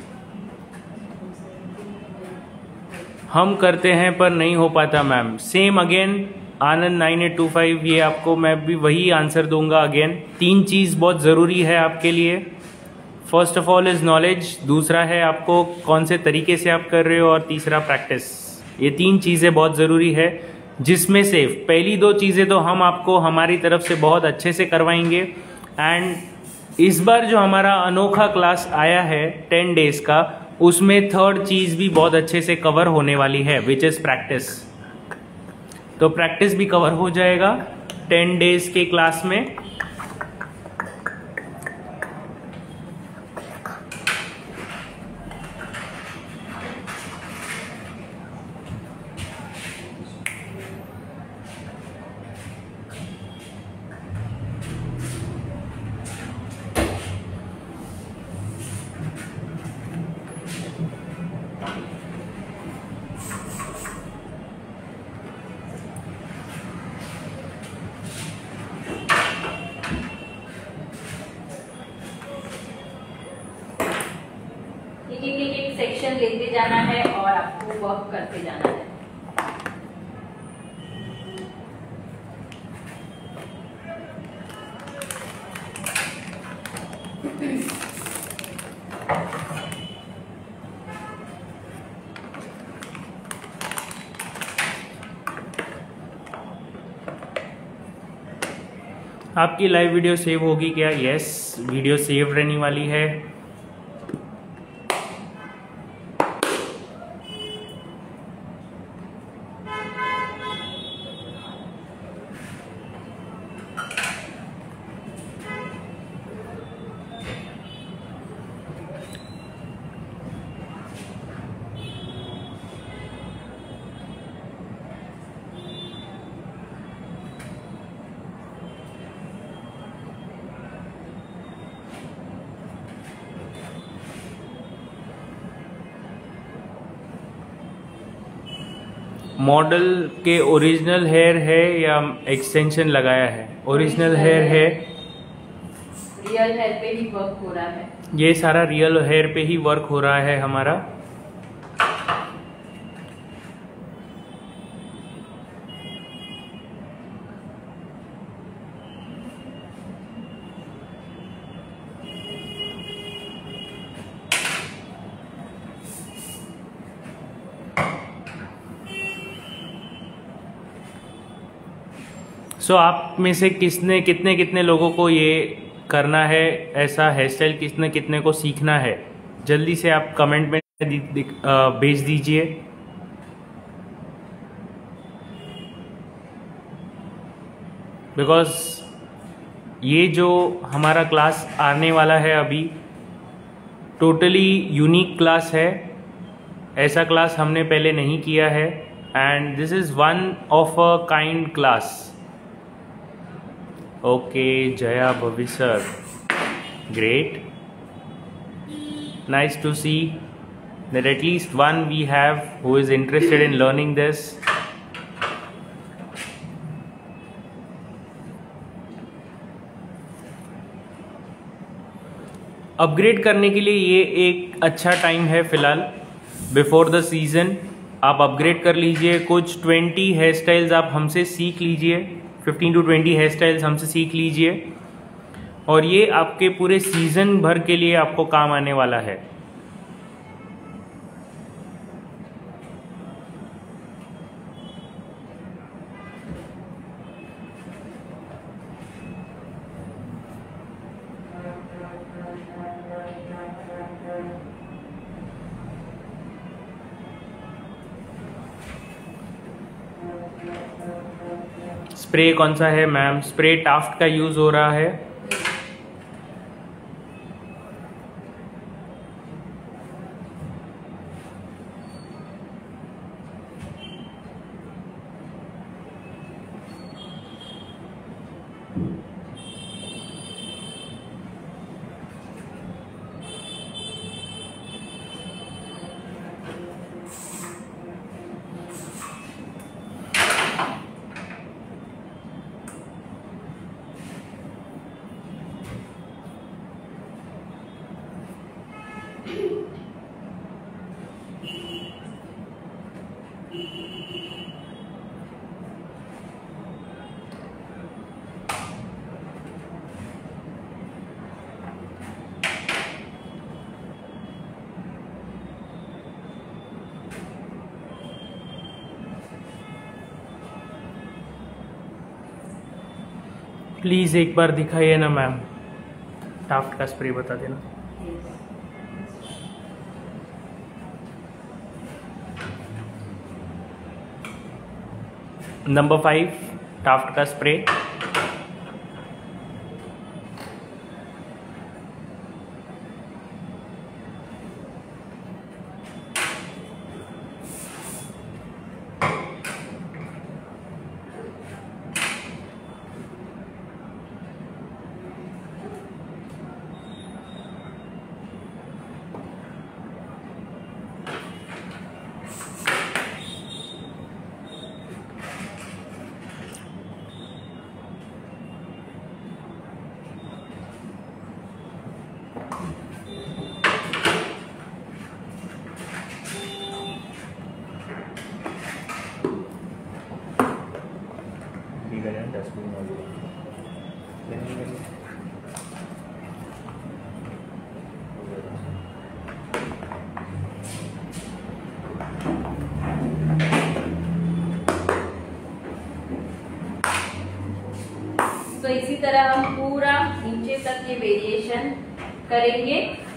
[SPEAKER 2] हम करते हैं पर नहीं हो पाता ma'am. Same again Anand nine eight two five, ये आपको मैं भी वही आंसर दूंगा अगेन। तीन चीज़ बहुत ज़रूरी है आपके लिए। First of all is knowledge, दूसरा है आपको कौन से तरीके से आप कर रहे हो, और तीसरा प्रैक्टिस। ये तीन चीज़ें बहुत ज़रूरी है, जिसमें से पहली दो चीज़ें तो हम आपको हमारी तरफ से बहुत अच्छे से करवाएंगे। एंड इस बार जो हमारा अनोखा क्लास आया है टेन डेज का, उसमें थर्ड चीज़ भी बहुत अच्छे से कवर होने वाली है, विच इज़ प्रैक्टिस। तो प्रैक्टिस भी कवर हो जाएगा टेन डेज के क्लास में।
[SPEAKER 1] सेक्शन लेते जाना है और आपको वर्क करते जाना है।
[SPEAKER 2] आपकी लाइव वीडियो सेव होगी क्या? यस, वीडियो सेव रहने वाली है। मॉडल के ओरिजिनल हेयर है या एक्सटेंशन लगाया है? ओरिजिनल हेयर है,
[SPEAKER 1] रियल हेयर पे ही वर्क हो रहा है।
[SPEAKER 2] ये सारा रियल हेयर पे ही वर्क हो रहा है हमारा। सो so, आप में से किसने कितने कितने लोगों को ये करना है, ऐसा हेयर स्टाइल किसने कितने को सीखना है, जल्दी से आप कमेंट में भेज दीजिए। बिकॉज ये जो हमारा क्लास आने वाला है अभी टोटली यूनिक क्लास है। ऐसा क्लास हमने पहले नहीं किया है and this is one of a kind class. Okay, Jaya Bhavi sir, great, nice to see that at least one we have who is interested in learning this. Upgrade करने के लिए ये एक अच्छा टाइम है फिलहाल, बिफोर द सीज़न आप upgrade कर लीजिए। कुछ ट्वेंटी हेयर स्टाइल्स आप हमसे सीख लीजिए, fifteen to twenty hair styles हमसे सीख लीजिए और ये आपके पूरे सीज़न भर के लिए आपको काम आने वाला है। स्प्रे कौन सा है मैम? स्प्रे टाफ्ट का यूज़ हो रहा है। प्लीज़ एक बार दिखाइए ना मैम, टाफ्ट का स्प्रे बता देना। नंबर फाइव टाफ्ट का स्प्रे।
[SPEAKER 1] तो इसी तरह हम पूरा नीचे तक ये वेरिएशन करेंगे।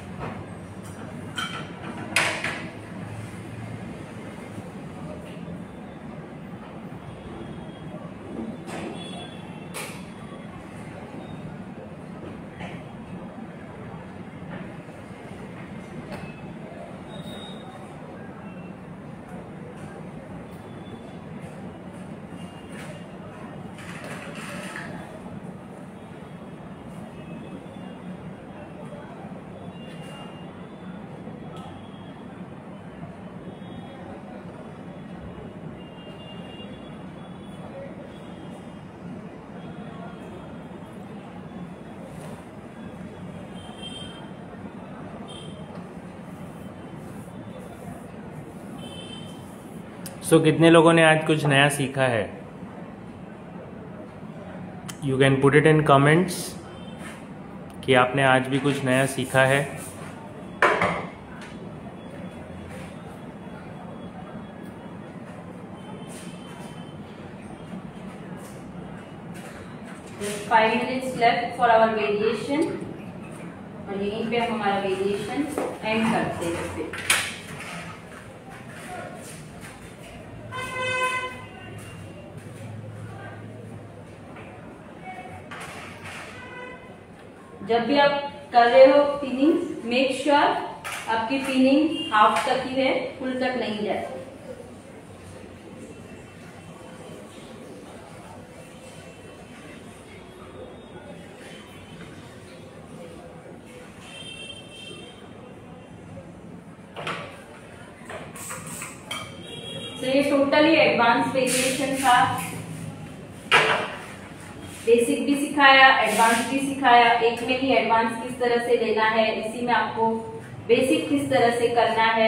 [SPEAKER 2] सो so, कितने लोगों ने आज कुछ नया सीखा है? You can put it in comments कि आपने आज भी कुछ नया सीखा है।
[SPEAKER 1] Five minutes left for our variation और यहीं पे हम हमारा वेरिएशन एंड करते हैं। जब भी आप कर रहे हो पिनिंग, मेक श्योर आपकी पिनिंग हाफ तक ही है, फुल तक नहीं जाए। तो ये टोटली एडवांस वेरिएशन था। बेसिक भी सिखाया, एडवांस भी सिखाया। एक में ही एडवांस किस तरह से लेना है, इसी में आपको बेसिक किस तरह से करना है,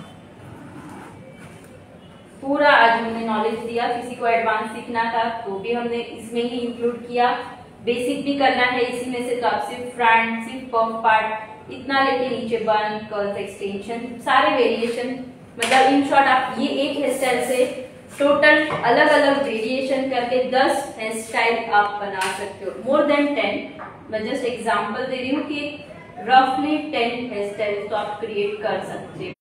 [SPEAKER 1] पूरा आज हमने नॉलेज दिया। किसी को एडवांस सीखना था तो भी हमने इसमें ही इंक्लूड किया। बेसिक भी करना है इसी में से, तो आप सिर्फ फ्रंट, सिर्फ पफ पार्ट इतना लेके नीचे बन, कर्ल्स, एक्सटेंशन, सारे वेरिएशन, मतलब इन शॉर्ट आप ये एक हेयर स्टाइल से टोटल अलग अलग वेरिएशन करके दस हेयर स्टाइल आप बना सकते हो। मोर देन टेन, मैं जस्ट एग्जांपल दे रही हूँ कि रफली टेन हेयर स्टाइल तो आप क्रिएट कर सकते हो।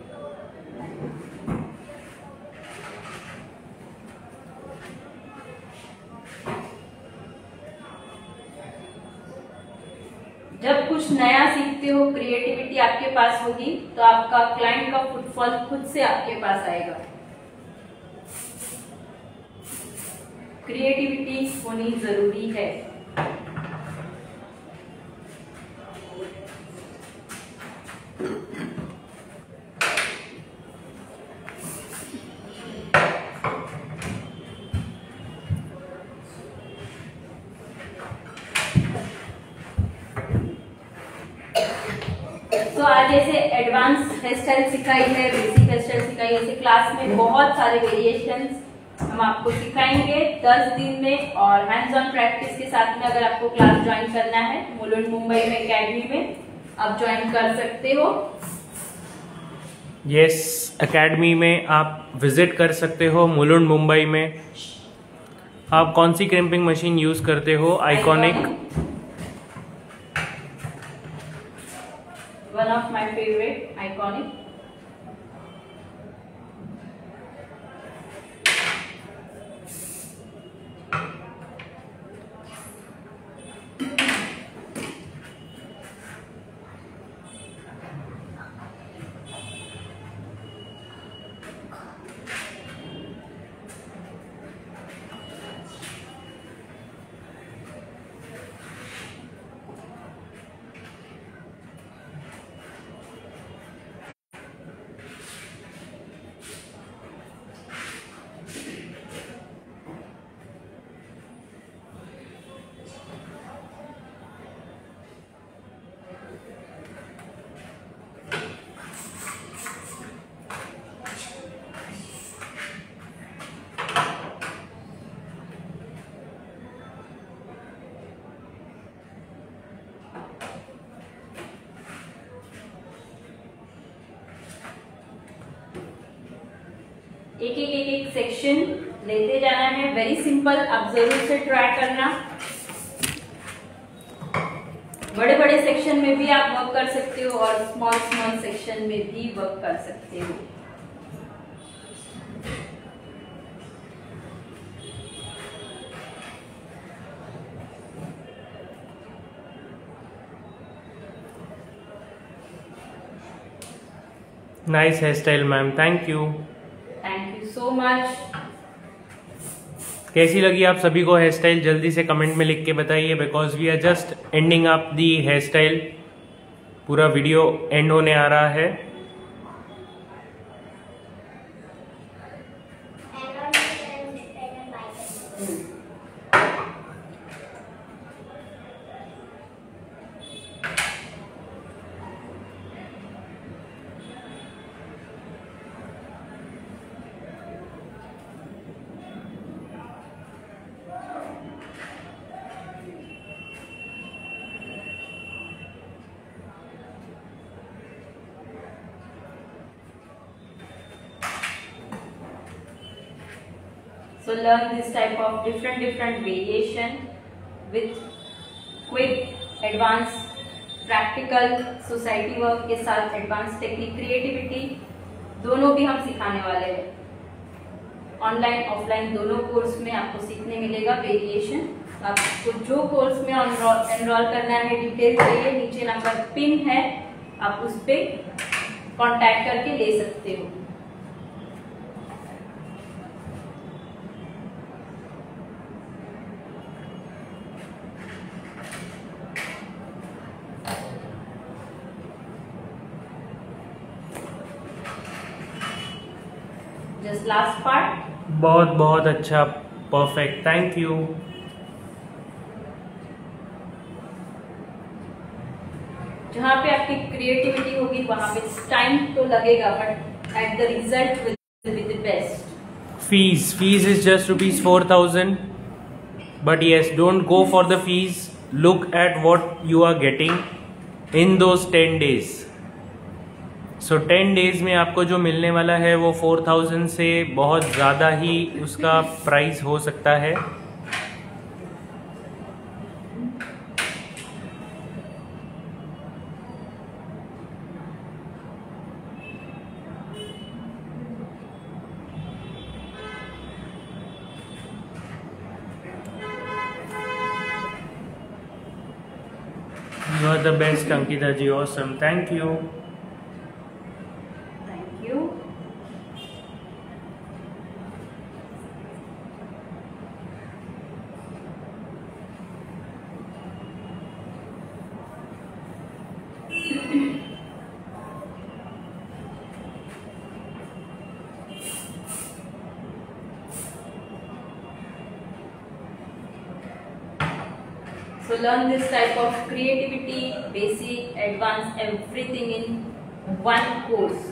[SPEAKER 1] जब कुछ नया सीखते हो, क्रिएटिविटी आपके पास होगी तो आपका क्लाइंट का फुटफॉल खुद से आपके पास आएगा। क्रिएटिविटी होनी जरूरी है। तो आज जैसे एडवांस हेयर स्टाइल सिखाई है, बेसिक हेयर स्टाइल सिखाई, ऐसे क्लास में बहुत सारे वेरिएशंस हम आपको सिखाएंगे दस दिन में। और हैंड्स ऑन प्रैक्टिस के साथ में अगर आपको क्लास ज्वाइन करना है मुलुंड मुंबई में एकेडमी में, आप ज्वाइन कर सकते हो।
[SPEAKER 2] यस, एकेडमी में आप विजिट कर सकते हो मुलुंड मुंबई में। आप कौन सी क्रिम्पिंग मशीन यूज करते हो? Iconic,
[SPEAKER 1] one of my favourite, iconic. एक एक एक एक सेक्शन लेते जाना है। वेरी सिंपल, आप जरूर से ट्राई करना। बड़े बड़े सेक्शन में भी आप वर्क कर सकते हो और स्मॉल स्मॉल सेक्शन में भी वर्क कर सकते हो।
[SPEAKER 2] Nice hair style ma'am, thank you.
[SPEAKER 1] Thank you so much.
[SPEAKER 2] कैसी लगी आप सभी को हेयर स्टाइल? जल्दी से कमेंट में लिख के बताइए, because we are just ending up the hair style. पूरा वीडियो एंड होने आ रहा है।
[SPEAKER 1] So learn this type of different different variation with quick, advanced, practical, society work के साथ advanced technique, creativity दोनों भी हम सिखाने वाले हैं। ऑनलाइन ऑफलाइन दोनों कोर्स में आपको सीखने मिलेगा वेरिएशन। आपको जो कोर्स में एनरोल करना है डिटेल चाहिए, नीचे नंबर पिन है, आप उस पर कॉन्टैक्ट करके ले सकते हो। Just last part.
[SPEAKER 2] बहुत बहुत अच्छा, परफेक्ट, थैंक यू।
[SPEAKER 1] जहाँ पे आपकी क्रिएटिविटी होगी वहां पे टाइम तो लगेगा, but at the result will be the best.
[SPEAKER 2] Fees fees is just rupees four thousand, but yes, don't go for the fees, look at what you are getting in those ten days. So ten days में आपको जो मिलने वाला है वो four thousand से बहुत ज़्यादा ही उसका प्राइस हो सकता है। You are the best, Ankita ji, awesome, thank you.
[SPEAKER 1] So learn this type of creativity, basic, advanced, everything in one course.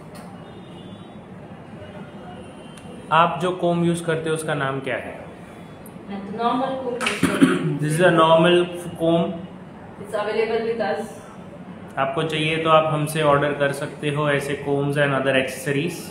[SPEAKER 2] आप जो कोम यूज करते हो उसका नाम क्या है?
[SPEAKER 1] मैं तो नॉर्मल कोम यूज करती हूँ।
[SPEAKER 2] This is a normal comb.
[SPEAKER 1] It's available with us.
[SPEAKER 2] आपको चाहिए तो आप हमसे ऑर्डर कर सकते हो ऐसे कोम्स एंड अदर एक्सेसरीज।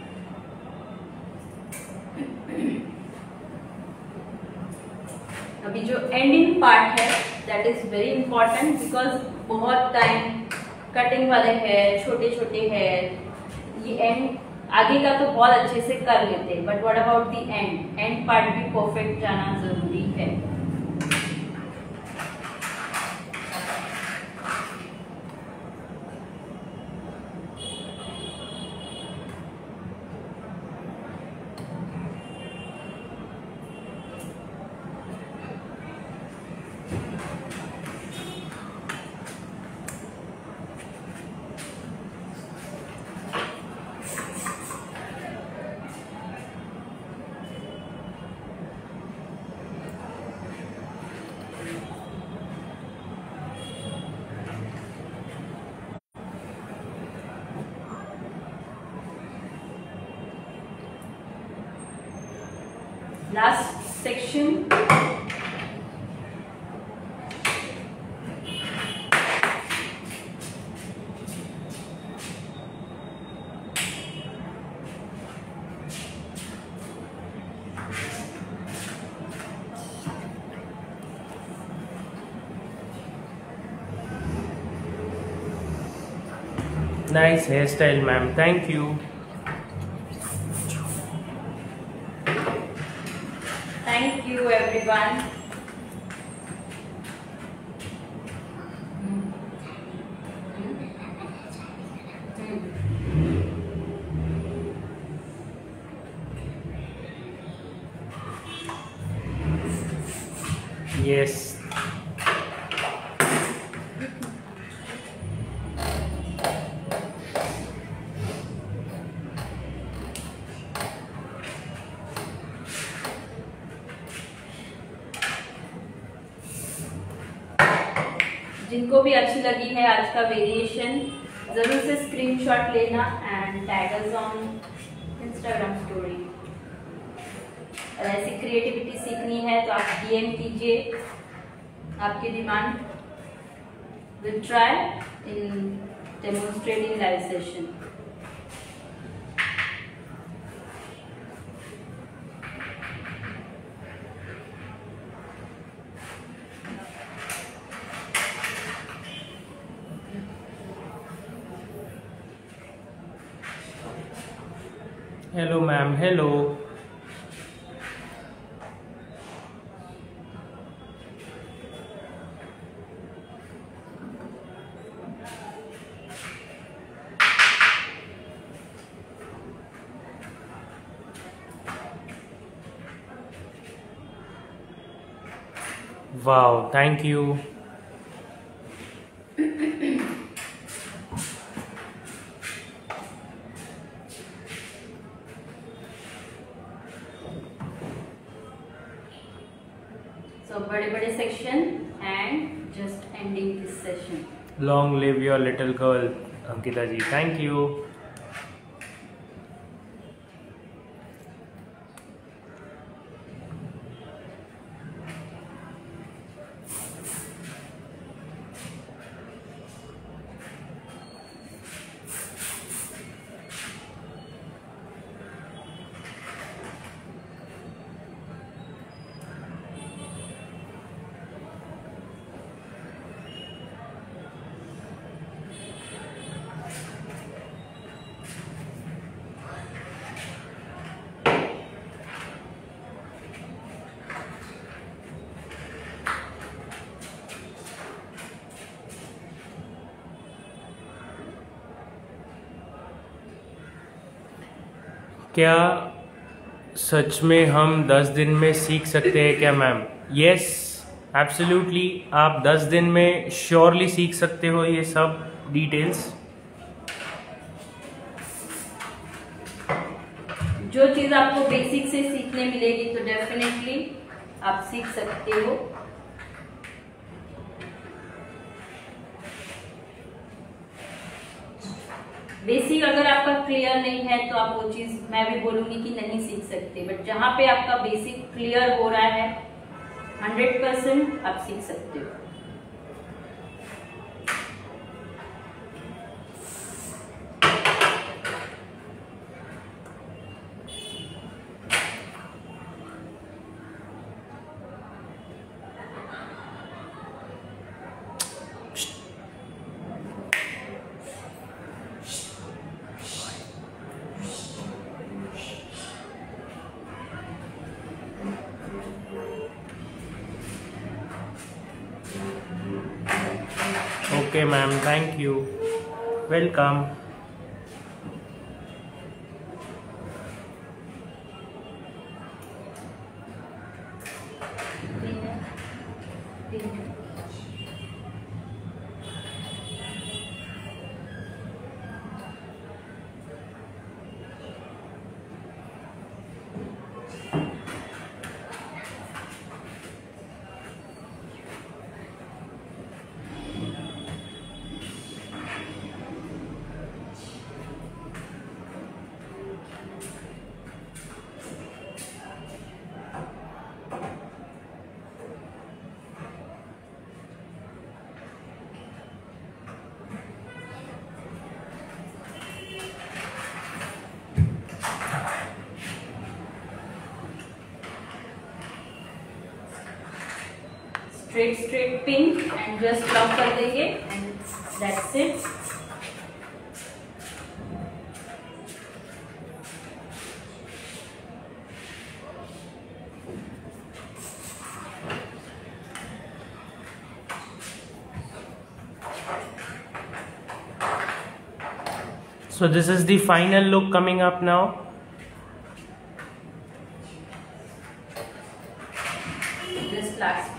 [SPEAKER 1] अभी जो एंडिंग पार्ट है that is very important, because बहुत टाइम कटिंग वाले हेयर, छोटे छोटे हेयर, ये एंड आगे का तो बहुत अच्छे से कर लेते हैं, but what about the end end part भी परफेक्ट जाना जरूरी है। Last section.
[SPEAKER 2] Nice hair style ma'am, thank you.
[SPEAKER 1] Thank you everyone.
[SPEAKER 2] Yes,
[SPEAKER 1] जिनको भी अच्छी लगी है आज का वेरिएशन, जरूर से स्क्रीनशॉट लेना and tag us on Instagram story. और ऐसी क्रिएटिविटी सीखनी है तो आप डीएम कीजिए, आपकी demand will try in demonstrating live session.
[SPEAKER 2] Hello ma'am, hello. Wow, thank you.
[SPEAKER 1] So बड़े बड़े section and just ending this session.
[SPEAKER 2] Long live your little girl Ankita ji, thank you. क्या सच में हम दस दिन में सीख सकते हैं क्या मैम? Yes, absolutely. आप दस दिन में श्योरली सीख सकते हो ये सब डिटेल्स।
[SPEAKER 1] जो चीज़ आपको बेसिक से सीखने मिलेगी तो डेफिनेटली आप सीख सकते हो। बेसिक अगर आपका क्लियर नहीं है तो आप वो चीज़, मैं भी बोलूँगी कि नहीं सीख सकते, बट जहाँ पे आपका बेसिक क्लियर हो रहा है हंड्रेड परसेंट आप सीख सकते हो।
[SPEAKER 2] Okay ma'am, thank you. Welcome.
[SPEAKER 1] Straight straight pin and just lock कर देंगे and that's it.
[SPEAKER 2] So this is the final look coming up now.
[SPEAKER 1] This class.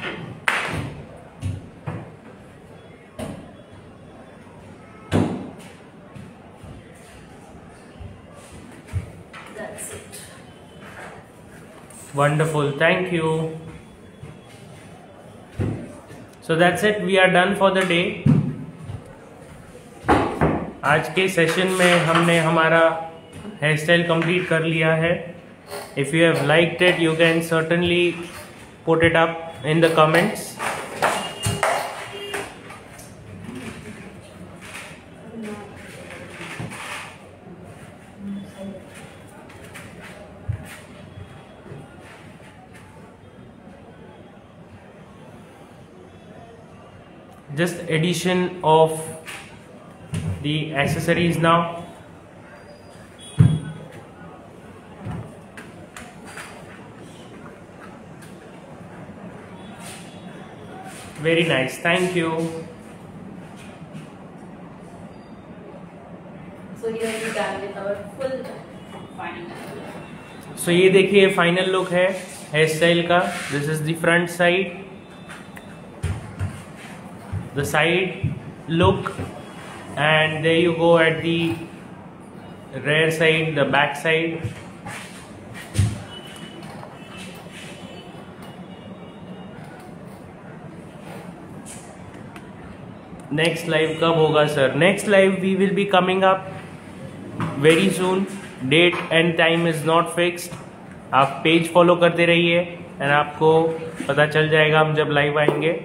[SPEAKER 1] That's it.
[SPEAKER 2] Wonderful, thank you. So that's it, we are done for the day. आज के session में हमने हमारा hair style complete कर लिया है. If you have liked it you can certainly put it up in the comments. Just addition of the accessories now. Very nice, thank you.
[SPEAKER 1] So here we done with our full final.
[SPEAKER 2] So ये देखिए final look है hair style का. This is the front side, the side look, and there you go at the rear side, the back side. Next live कब होगा sir? Next live we will be coming up very soon. Date and time is not fixed. आप page follow करते रहिए and आपको पता चल जाएगा हम जब लाइव आएंगे.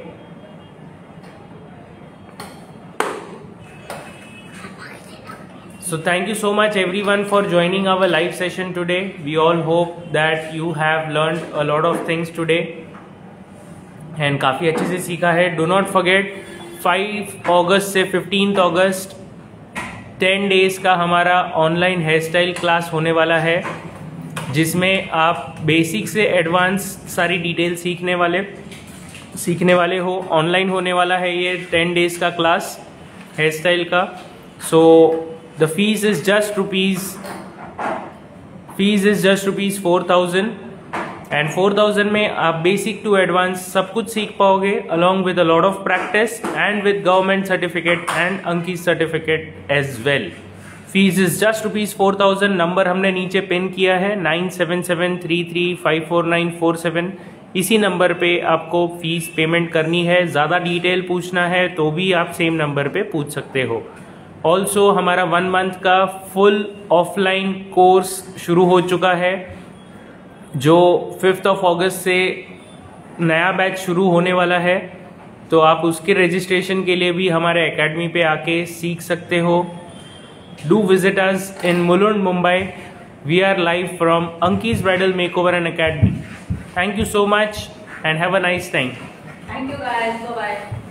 [SPEAKER 2] So thank you so much everyone for joining our live session today. We all hope that you have learned a lot of things today and काफ़ी अच्छे से सीखा है. Do not forget फाइव अगस्त से फिफ्टीन अगस्त ten days का हमारा online hair style class होने वाला है, जिसमें आप बेसिक से एडवांस सारी डिटेल सीखने वाले सीखने वाले हो. ऑनलाइन होने वाला है ये टेन डेज़ का क्लास हेयर स्टाइल का. So the fees is just rupees fees is just rupees four thousand and four thousand में आप basic to advanced सब कुछ सीख पाओगे along with a lot of practice and with government certificate and Anki certificate as well. fees is just rupees four thousand. Number हमने नीचे pin किया है nine seven seven three three five four nine four seven. इसी number पे आपको fees payment करनी है. ज़्यादा डिटेल पूछना है तो भी आप सेम नंबर पे पूछ सकते हो. ऑल्सो हमारा वन मंथ का फुल ऑफलाइन कोर्स शुरू हो चुका है, जो फिफ्थ ऑफ अगस्त से नया बैच शुरू होने वाला है. तो आप उसके रजिस्ट्रेशन के लिए भी हमारे एकेडमी पे आके सीख सकते हो. Do visit us in Mulund, Mumbai. We are live from Anki's bridal makeover and academy. Thank you so much and have a nice time.
[SPEAKER 1] Thank you guys. Bye bye.